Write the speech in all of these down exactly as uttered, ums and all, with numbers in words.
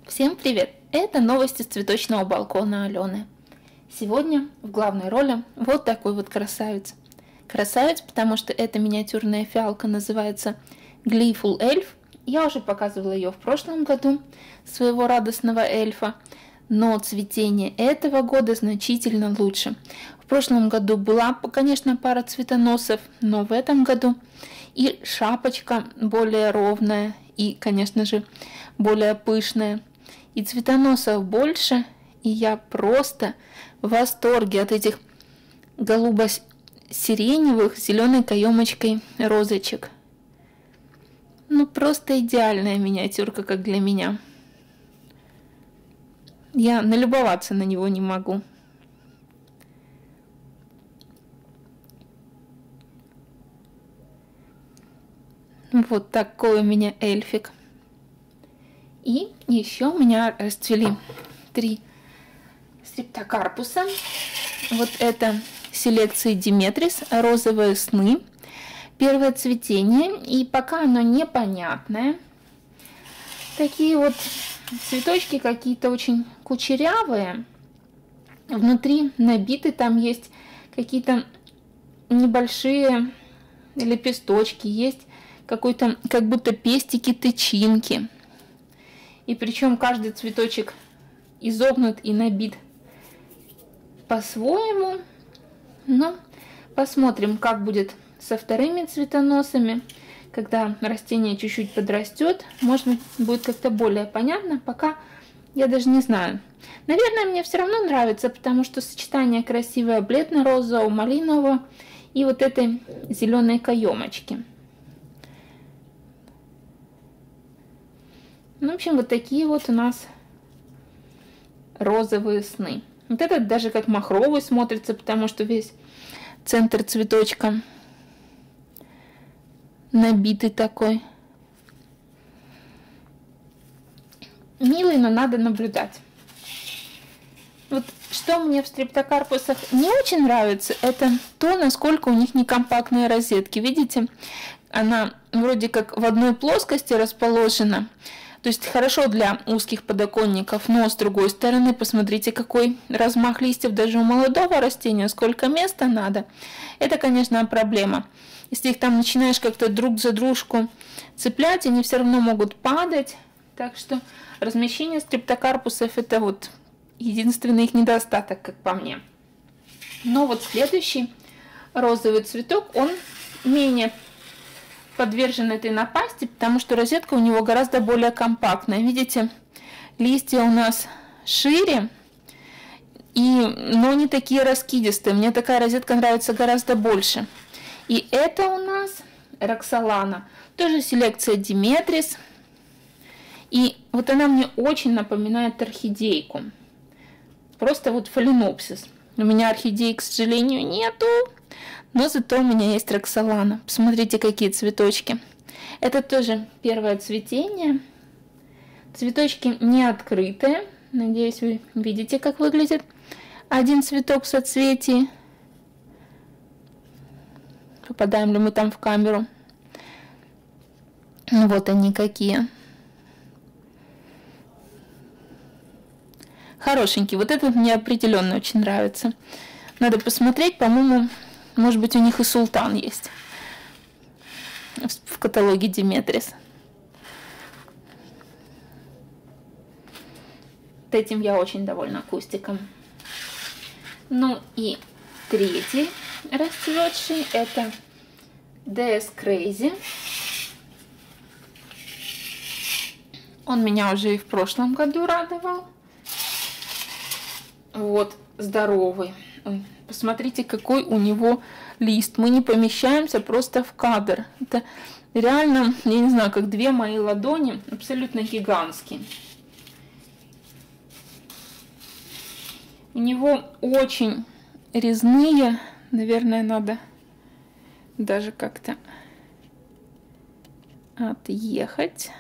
Всем привет! Это новости с цветочного балкона Алены. Сегодня в главной роли вот такой вот красавец. Красавец, потому что эта миниатюрная фиалка называется Gleeful Elf. Я уже показывала ее в прошлом году, своего радостного эльфа. Но цветение этого года значительно лучше. В прошлом году была, конечно, пара цветоносов, но в этом году и шапочка более ровная, и, конечно же, более пышная. И цветоносов больше, и я просто в восторге от этих голубо-сиреневых с зеленой каемочкой розочек. Ну, просто идеальная миниатюрка, как для меня. Я налюбоваться на него не могу. Вот такой у меня эльфик. И еще у меня расцвели три стрептокарпуса. Вот это селекции Диметрис, розовые сны. Первое цветение, и пока оно непонятное. Такие вот цветочки какие-то очень кучерявые. Внутри набиты, там есть какие-то небольшие лепесточки, есть какой-то, как будто пестики, тычинки. И причем каждый цветочек изогнут и набит по-своему. Но посмотрим, как будет со вторыми цветоносами. Когда растение чуть-чуть подрастет, может быть, будет как-то более понятно. Пока я даже не знаю. Наверное, мне все равно нравится, потому что сочетание красивое бледно-розового, малинового и вот этой зеленой каемочки. Ну, в общем, вот такие вот у нас розовые сны. Вот этот даже как махровый смотрится, потому что весь центр цветочка набитый такой. Милый, но надо наблюдать. Вот что мне в стрептокарпусах не очень нравится, это то, насколько у них некомпактные розетки. Видите, она вроде как в одной плоскости расположена. То есть хорошо для узких подоконников, но с другой стороны, посмотрите, какой размах листьев даже у молодого растения, сколько места надо. Это, конечно, проблема. Если их там начинаешь как-то друг за дружку цеплять, они все равно могут падать. Так что размещение стрептокарпусов — это вот единственный их недостаток, как по мне. Но вот следующий розовый цветок, он менее подвержен этой напасти, потому что розетка у него гораздо более компактная. Видите, листья у нас шире, и, но не такие раскидистые. Мне такая розетка нравится гораздо больше. И это у нас Роксолана, тоже селекция Диметрис. И вот она мне очень напоминает орхидейку. Просто вот фаленопсис. У меня орхидей, к сожалению, нету. Но зато у меня есть Роксолана. Посмотрите, какие цветочки. Это тоже первое цветение. Цветочки не открытые. Надеюсь, вы видите, как выглядит один цветок в соцветии. Попадаем ли мы там в камеру? Вот они какие. Хорошенький. Вот этот мне определенно очень нравится. Надо посмотреть, по-моему, может быть, у них и султан есть в каталоге Диметрис. Вот этим я очень довольна кустиком. Ну и третий расцветший — это ди эс Crazy. Он меня уже и в прошлом году радовал. Вот, здоровый. Ой, посмотрите, какой у него лист. Мы не помещаемся просто в кадр. Это реально, я не знаю, как две мои ладони, абсолютно гигантские. У него очень резные. Наверное, надо даже как-то отъехать,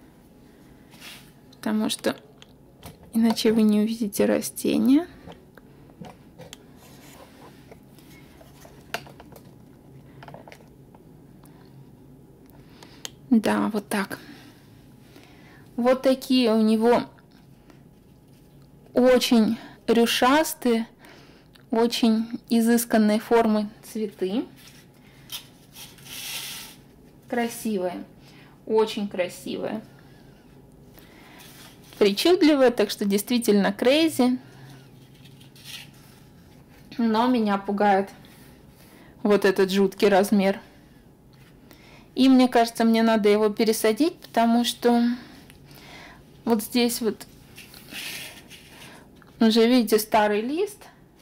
потому что иначе вы не увидите растения. Да, вот так. Вот такие у него очень рюшастые, очень изысканной формы цветы. Красивые, очень красивые. Причудливые, так что действительно crazy. Но меня пугает вот этот жуткий размер. И мне кажется, мне надо его пересадить, потому что вот здесь вот уже, видите, старый лист.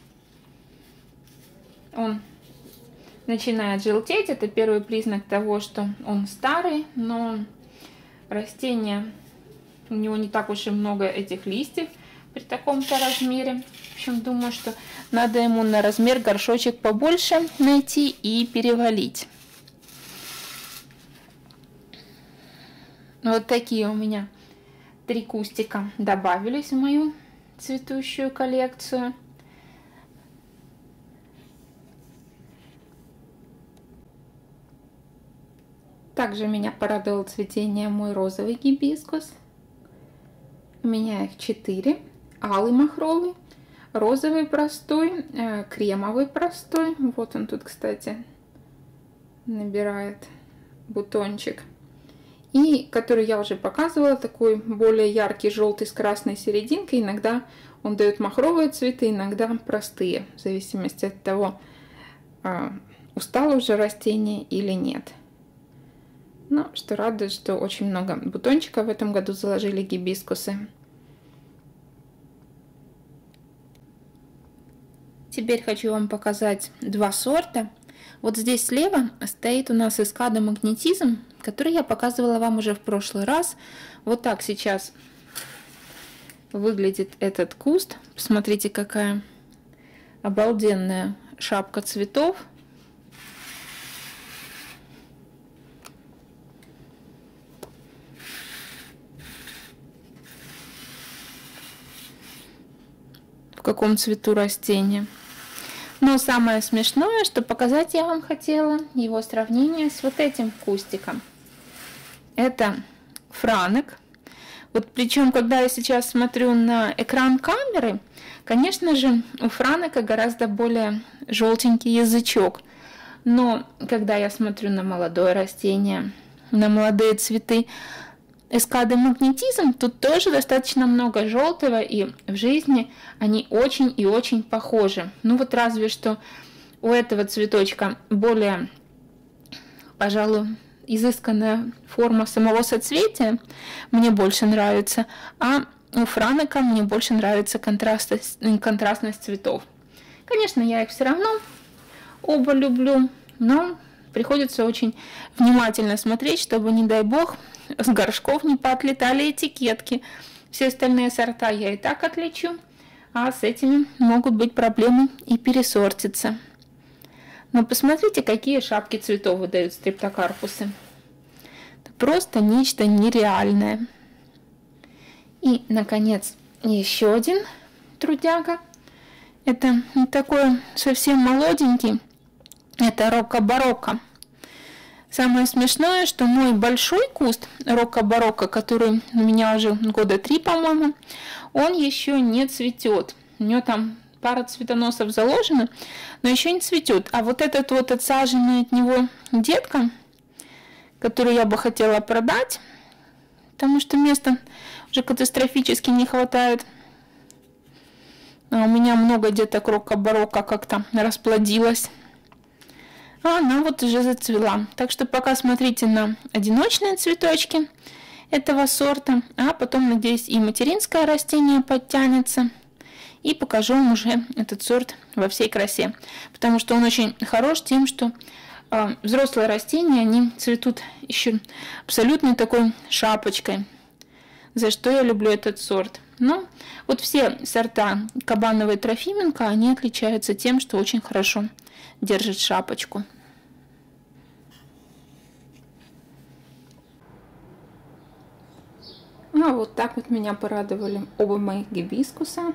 Он начинает желтеть. Это первый признак того, что он старый, но растение, у него не так уж и много этих листьев при таком-то размере. В общем, думаю, что надо ему на размер горшочек побольше найти и перевалить. Вот такие у меня три кустика добавились в мою цветущую коллекцию. Также меня порадовал цветение мой розовый гибискус. У меня их четыре. Алый махровый, розовый простой, э, кремовый простой. Вот он тут, кстати, набирает бутончик. И который я уже показывала, такой более яркий желтый с красной серединкой. Иногда он дает махровые цветы, иногда простые, в зависимости от того, э, устало уже растение или нет. Но что радует, что очень много бутончиков в этом году заложили гибискусы. Теперь хочу вам показать два сорта. Вот здесь слева стоит у нас эскада магнетизм, который я показывала вам уже в прошлый раз. Вот так сейчас выглядит этот куст. Посмотрите, какая обалденная шапка цветов. В каком цвету растения. Но самое смешное, что показать я вам хотела, его сравнение с вот этим кустиком. Это франек. Вот причем, когда я сейчас смотрю на экран камеры, конечно же, у франека гораздо более желтенький язычок. Но когда я смотрю на молодое растение, на молодые цветы эскады магнетизм, тут тоже достаточно много желтого, и в жизни они очень и очень похожи. Ну вот разве что у этого цветочка более, пожалуй, изысканная форма самого соцветия, мне больше нравится, а у франека мне больше нравится контрастность, контрастность цветов. Конечно, я их все равно оба люблю, но приходится очень внимательно смотреть, чтобы, не дай бог, с горшков не поотлетали этикетки. Все остальные сорта я и так отличу, а с этими могут быть проблемы и пересортиться. Но посмотрите, какие шапки цветов выдают стрептокарпусы. Это просто нечто нереальное. И, наконец, еще один трудяга. Это такой совсем молоденький. Это рокко-барокко. Самое смешное, что мой большой куст рокко-барокко, который у меня уже года три, по-моему, он еще не цветет. У него там пара цветоносов заложена, но еще не цветет. А вот этот вот отсаженный от него детка, который я бы хотела продать, потому что места уже катастрофически не хватает. А у меня много деток рокко-барокко как-то расплодилось. А она вот уже зацвела. Так что пока смотрите на одиночные цветочки этого сорта, а потом, надеюсь, и материнское растение подтянется. И покажу вам уже этот сорт во всей красе. Потому что он очень хорош тем, что э, взрослые растения, они цветут еще абсолютно такой шапочкой. За что я люблю этот сорт. Ну, вот все сорта Кабановой Трофименко, они отличаются тем, что очень хорошо держит шапочку. Ну, а вот так вот меня порадовали оба моих гибискуса.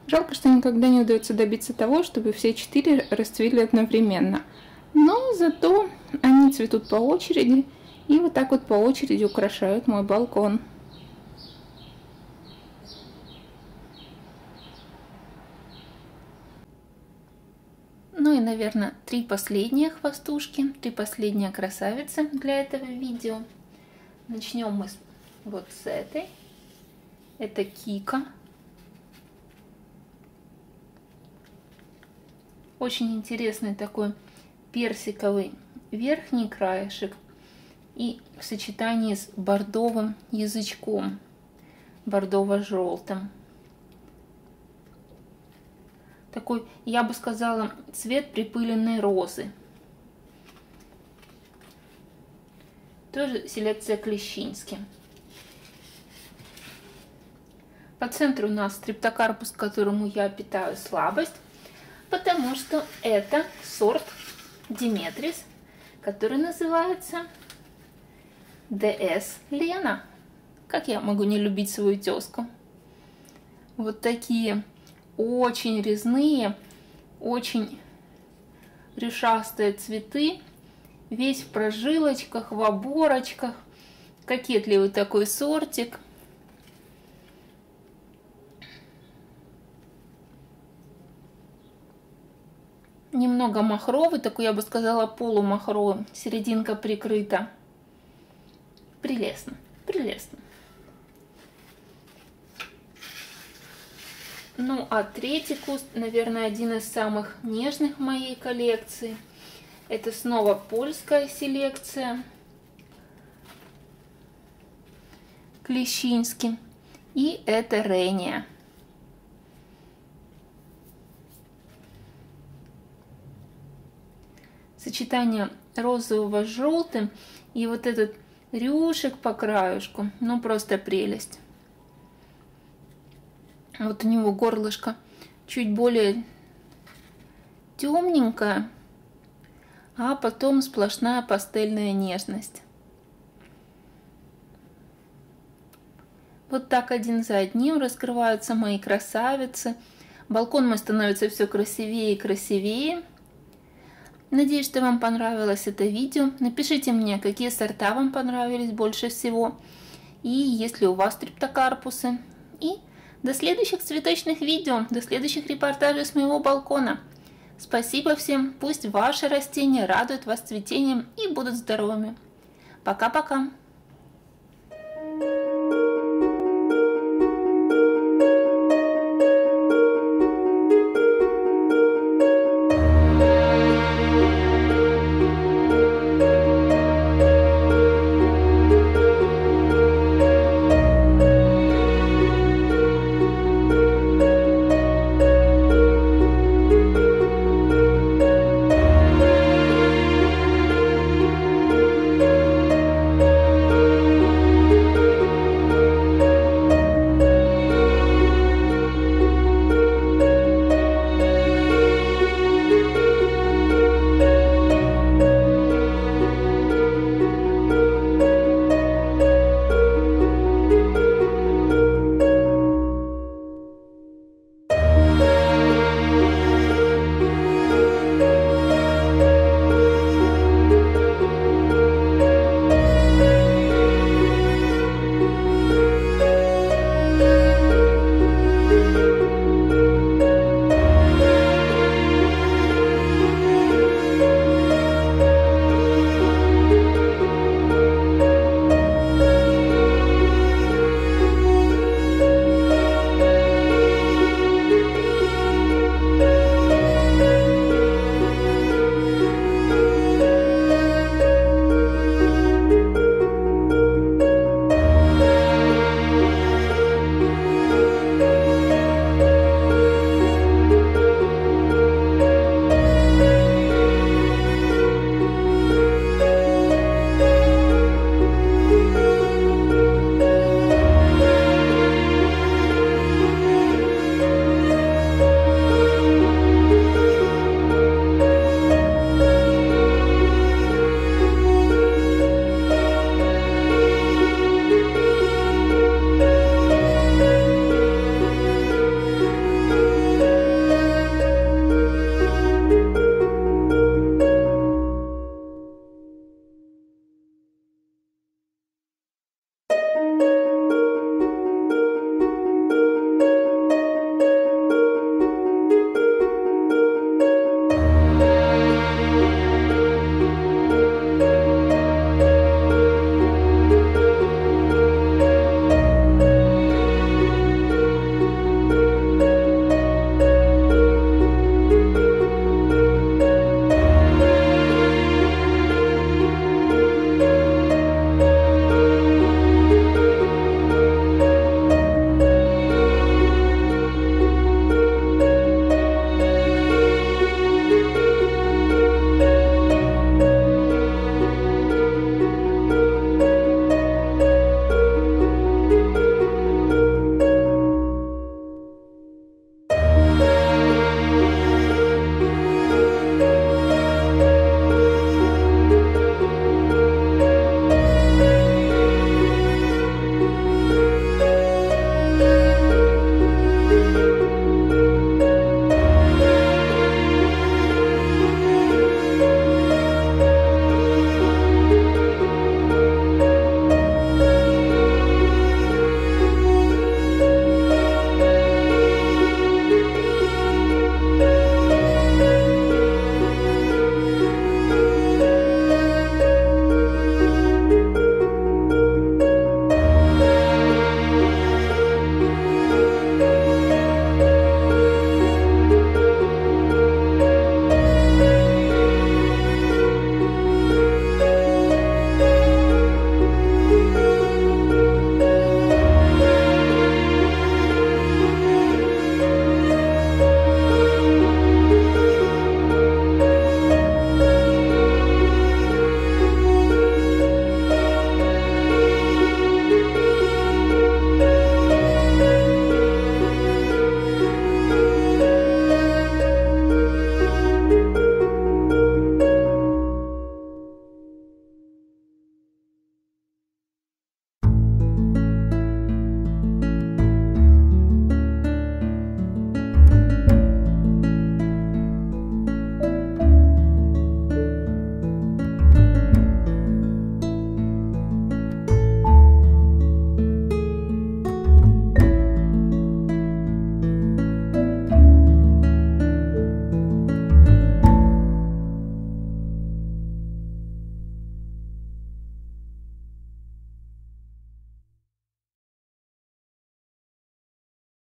Жалко, что никогда не удается добиться того, чтобы все четыре расцвели одновременно. Но зато они цветут по очереди и вот так вот по очереди украшают мой балкон. Ну и, наверное, три последние хвостушки, три последние красавицы для этого видео. Начнем мы с, вот с этой. Это Кика. Очень интересный такой персиковый верхний краешек и в сочетании с бордовым язычком, бордово-желтым. Такой, я бы сказала, цвет припыленной розы. Тоже селекция Клещински. По центру у нас стрептокарпус, к которому я питаю слабость, потому что это сорт Диметрис, который называется ди эс Лена. Как я могу не любить свою тезку? Вот такие очень резные, очень решастые цветы, весь в прожилочках, в оборочках, кокетливый такой сортик. Немного махровый, такой, я бы сказала, полумахровый, серединка прикрыта. Прелестно, прелестно. Ну, а третий куст, наверное, один из самых нежных в моей коллекции. Это снова польская селекция Клещински. И это Рения. Сочетание розового с желтым и вот этот рюшек по краюшку. Ну, просто прелесть. Вот у него горлышко чуть более темненькое, а потом сплошная пастельная нежность. Вот так один за одним раскрываются мои красавицы. Балкон мой становится все красивее и красивее. Надеюсь, что вам понравилось это видео. Напишите мне, какие сорта вам понравились больше всего. И есть ли у вас стрептокарпусы. И до следующих цветочных видео, до следующих репортажей с моего балкона. Спасибо всем, пусть ваши растения радуют вас цветением и будут здоровыми. Пока-пока!